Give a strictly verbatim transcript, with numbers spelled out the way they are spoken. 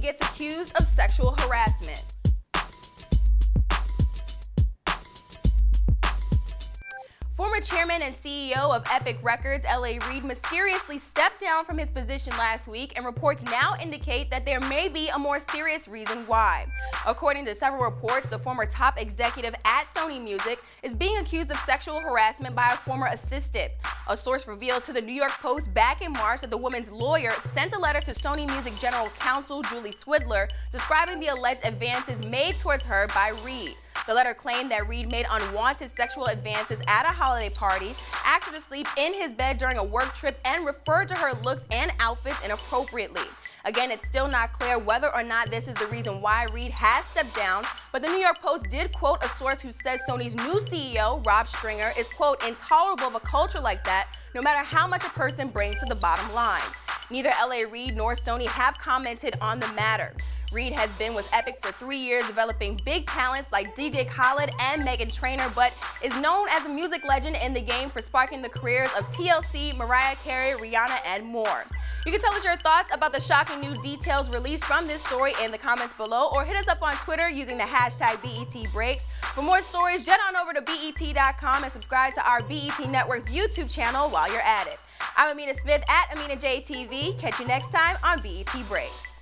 gets accused of sexual harassment. Former chairman and C E O of Epic Records, L A Reid, mysteriously stepped down from his position last week, and reports now indicate that there may be a more serious reason why. According to several reports, the former top executive at Sony Music is being accused of sexual harassment by a former assistant. A source revealed to the New York Post back in March that the woman's lawyer sent a letter to Sony Music General Counsel Julie Swidler describing the alleged advances made towards her by Reid. The letter claimed that Reid made unwanted sexual advances at a holiday party, asked her to sleep in his bed during a work trip, and referred to her looks and outfits inappropriately. Again, it's still not clear whether or not this is the reason why Reid has stepped down, but the New York Post did quote a source who says Sony's new C E O, Rob Stringer, is, quote, intolerable of a culture like that, no matter how much a person brings to the bottom line. Neither L A Reid nor Sony have commented on the matter. Reid has been with Epic for three years, developing big talents like D J Khaled and Meghan Trainor, but is known as a music legend in the game for sparking the careers of T L C, Mariah Carey, Rihanna, and more. You can tell us your thoughts about the shocking new details released from this story in the comments below, or hit us up on Twitter using the hashtag B E T Breaks. For more stories, jet on over to B E T dot com and subscribe to our B E T Network's YouTube channel while you're at it. I'm Amina Smith at Amina J T V. Catch you next time on B E T Breaks.